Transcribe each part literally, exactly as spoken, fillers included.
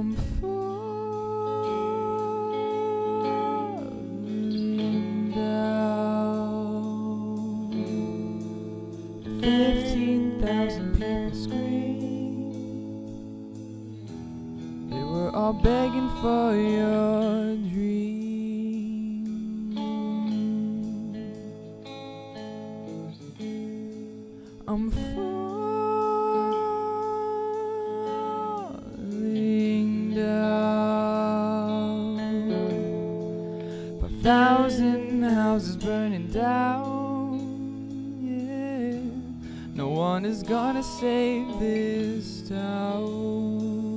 I'm falling down. Fifteen thousand people scream. They were all begging for your dream. I'm falling down. Five thousand houses burning down. Yeah, no one is gonna save this town.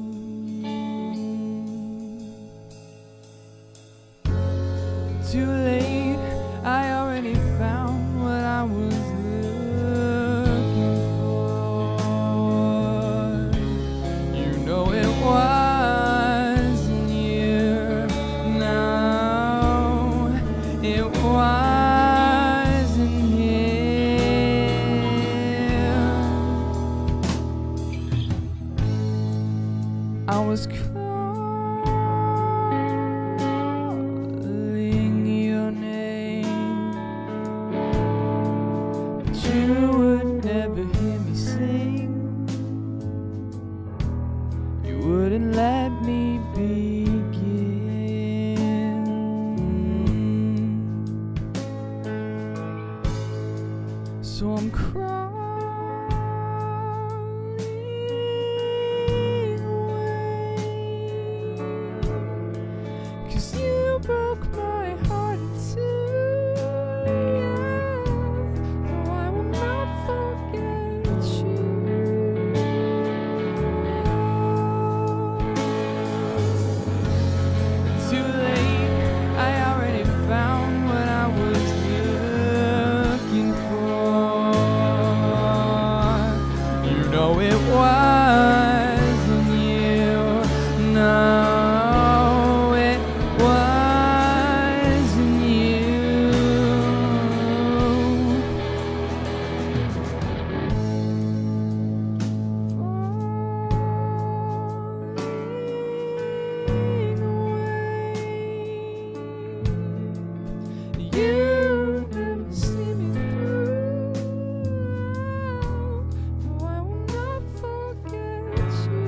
Too late, I already found what I was looking for. You know it wasn't you. No, it wasn't him. I was calling your name, but you would never hear me sing. You wouldn't let me begin. So I'm crying away, 'cause you broke my heart in two. Yeah. No, I will not forget you. Too late, I already found what I was looking for. You know it wasn't you. No, it wasn't you. You never see me through. No, I will not forget you.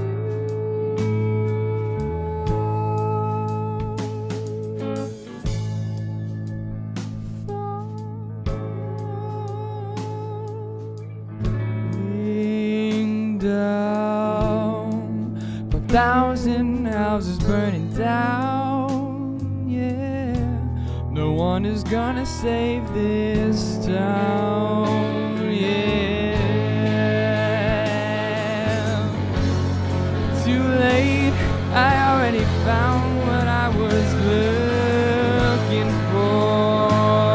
Falling down. Five thousand houses burning down. Yeah, no one is gonna save this town. Yeah, too late, I already found what I was looking for.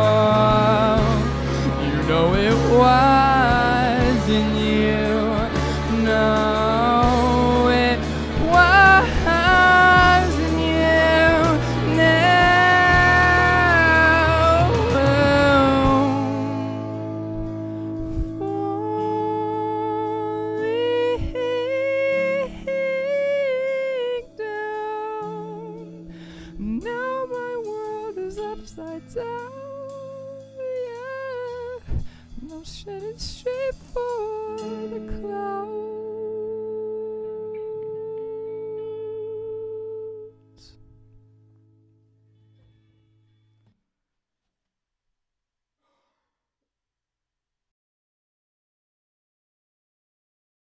You know it wasn't you. No, it wasn't you. No. Falling down. Now my world is upside down. Yeah, and I'm headed straight for